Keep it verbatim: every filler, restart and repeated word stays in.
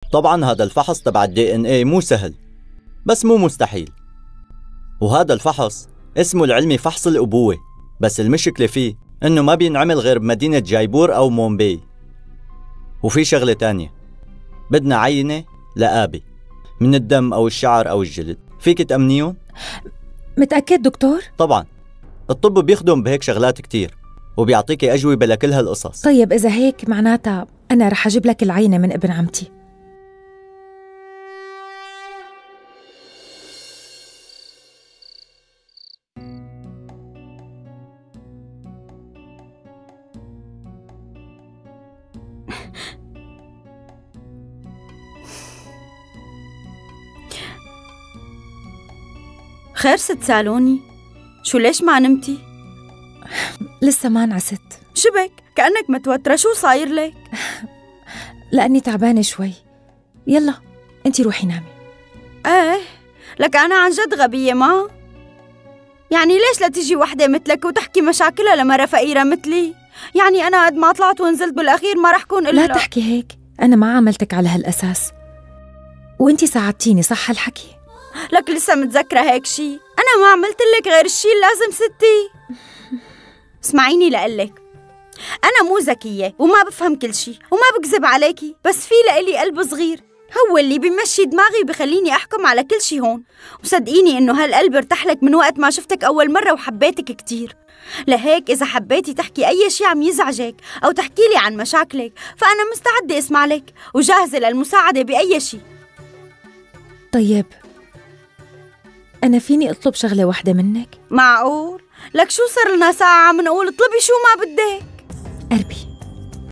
طبعا هذا الفحص تبع الدي ان اي مو سهل، بس مو مستحيل. وهذا الفحص اسمه العلمي فحص الأبوة، بس المشكلة فيه إنه ما بينعمل غير بمدينة جايبور أو مومباي. وفي شغلة تانية، بدنا عينة لآبي من الدم أو الشعر أو الجلد، فيك تأمنيهم؟ متأكد دكتور؟ طبعا، الطب بيخدم بهيك شغلات كتير وبيعطيكي أجوبة لكل هالقصص. طيب إذا هيك معناتها أنا رح أجيب لك العينة من ابن عمتي. خير ست سالوني، شو ليش ما نمتي؟ لسه ما نعست. شبك؟ كأنك متوترة، شو صاير لك؟ لأني تعبانة شوي. يلا انتي روحي نامي. ايه لك أنا عن جد غبية ما؟ يعني ليش لا تيجي وحدة مثلك وتحكي مشاكلها لمرة فقيرة مثلي؟ يعني أنا قد ما طلعت ونزلت بالأخير ما رح كون إلا. لا تحكي هيك، أنا ما عملتك على هالأساس، وانتي ساعدتيني صح هالحكي؟ لك لسه متذكرة هيك شي؟ أنا ما عملت لك غير الشي اللازم ستي. اسمعيني لقلك، أنا مو ذكية وما بفهم كل شي وما بكذب عليكي، بس في لإلي قلب صغير هو اللي بيمشي دماغي وبخليني أحكم على كل شي هون. وصدقيني إنه هالقلب ارتاحلك من وقت ما شفتك أول مرة وحبيتك كتير. لهيك إذا حبيتي تحكي أي شي عم يزعجك أو تحكي لي عن مشاكلك فأنا مستعدة أسمع لك وجاهزة للمساعدة بأي شي. طيب أنا فيني أطلب شغلة واحدة منك؟ معقول؟ لك شو صار لنا ساعة عم نقول اطلبي شو ما بدك؟ قربي.